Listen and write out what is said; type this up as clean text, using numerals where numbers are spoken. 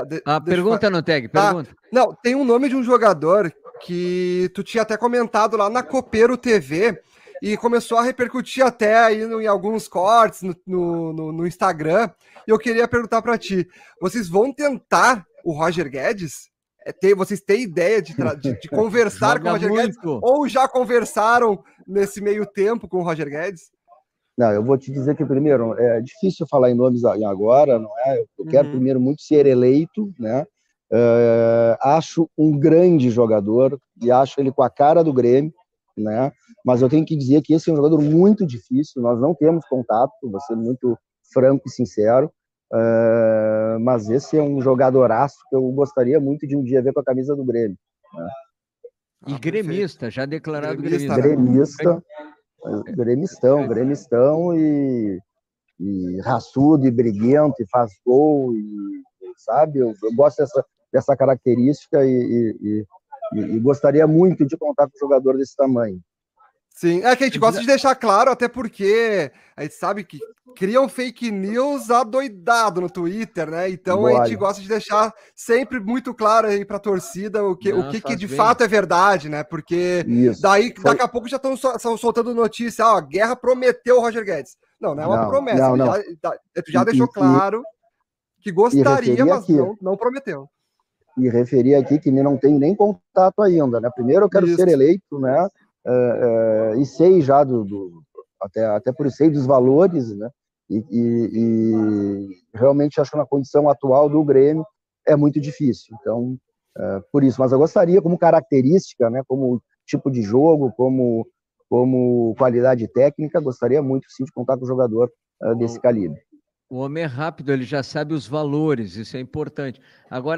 Pergunta no tag, pergunta. Não, tem um nome de um jogador que tu tinha até comentado lá na Copeiro TV e começou a repercutir até aí em alguns cortes no Instagram. E eu queria perguntar para ti, vocês vão tentar o Roger Guedes? Vocês têm ideia de conversar com o Roger Guedes? Ou já conversaram nesse meio tempo com o Roger Guedes? Não, eu vou te dizer que, primeiro, é difícil falar em nomes agora, não é? Eu quero, primeiro, muito ser eleito, né? Acho um grande jogador e acho ele com a cara do Grêmio, né? Mas eu tenho que dizer que esse é um jogador muito difícil, nós não temos contato, vou ser muito franco e sincero, mas esse é um jogadoraço que eu gostaria muito de um dia ver com a camisa do Grêmio, né? E gremista, já declarado gremista. Gremistão e raçudo e briguento e faz gol e, sabe, eu gosto dessa característica e gostaria muito de contar com um jogador desse tamanho. Sim, é que a gente gosta de deixar claro, até porque a gente sabe que criam fake news adoidado no Twitter, né? Então a gente gosta de deixar sempre muito claro aí pra torcida o que de fato é verdade, né? Porque daqui a pouco já estão soltando notícia, ó, a guerra prometeu o Roger Guedes. Não é uma promessa, tu já deixou claro que gostaria, mas não prometeu. E referi aqui que não tenho nem contato ainda, né? Primeiro eu quero ser eleito, né? E sei já até por sei dos valores, né? E realmente acho que na condição atual do Grêmio é muito difícil. Então, por isso. Mas eu gostaria, como característica, né? Como tipo de jogo, como qualidade técnica, gostaria muito sim de contar com um jogador desse calibre. O homem é rápido, ele já sabe os valores, isso é importante. Agora